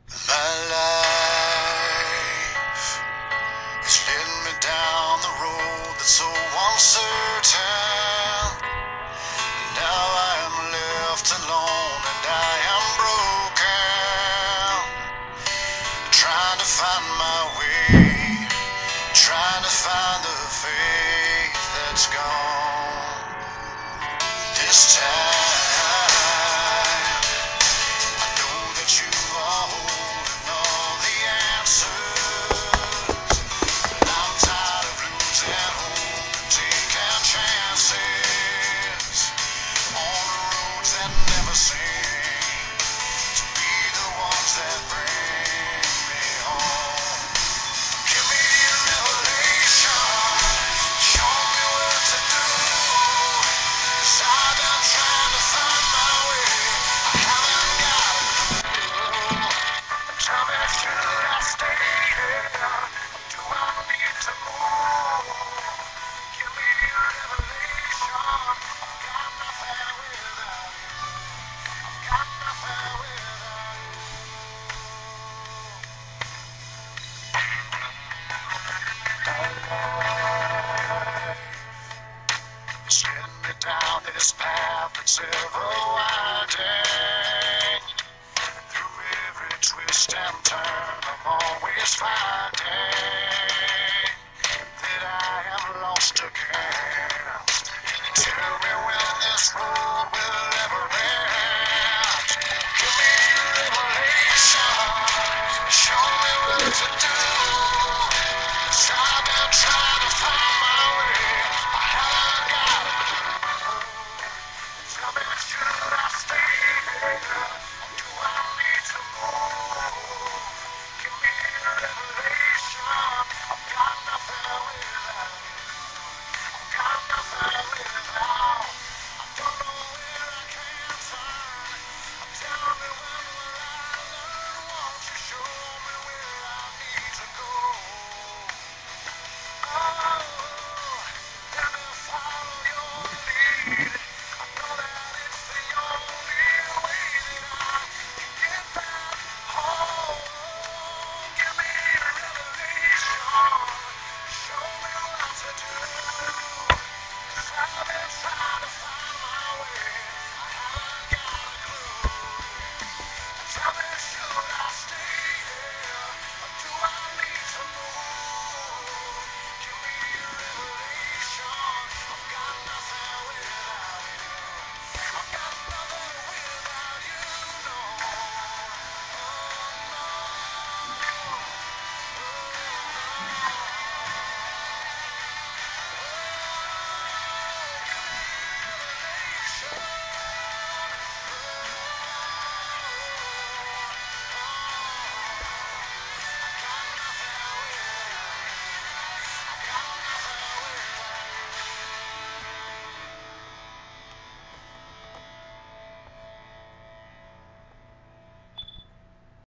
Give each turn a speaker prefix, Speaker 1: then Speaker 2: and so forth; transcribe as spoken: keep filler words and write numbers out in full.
Speaker 1: My life is leading me down the road that's so uncertain. Now I am left alone and I am broken, trying to find my way, trying to find the faith that's gone. This time I know that you are holding all the answers, but I'm tired of losing hope and taking chances on the roads that never seem to be the ones that bring me home. Give me a revelation, show me what to do, 'cause I've been trying to find my way, I haven't got a clue. Tell me, should I stay here? Do I need to move? Give me a revelation, I've got nothing without you, I've got nothing without you. It's leading me down this path that's ever winding. Through every twist and turn, I'm always finding